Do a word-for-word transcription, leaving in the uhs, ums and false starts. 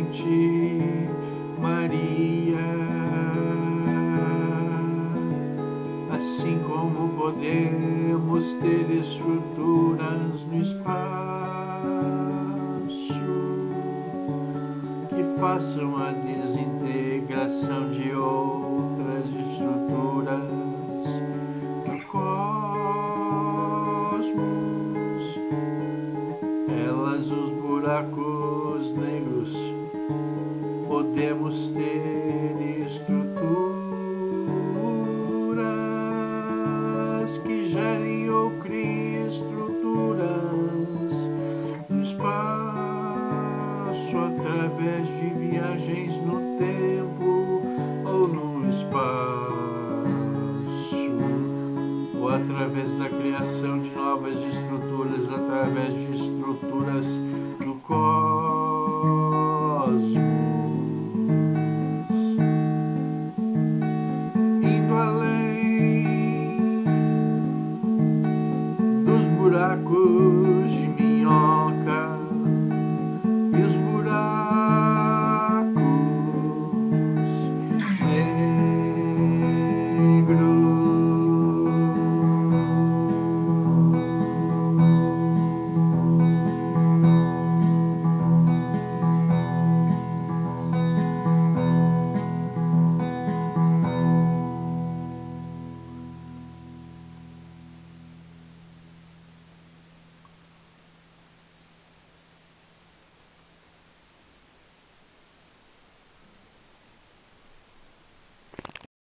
ti, Maria. Assim como podemos ter estruturas no espaço que façam a desintegração de outras estruturas no cosmos, elas, os buracos negros, podemos ter estruturas que gerem ou criem estruturas no espaço através de viagens no tempo ou no espaço, ou através da criação de novas estruturas, através de estruturas no cosmos.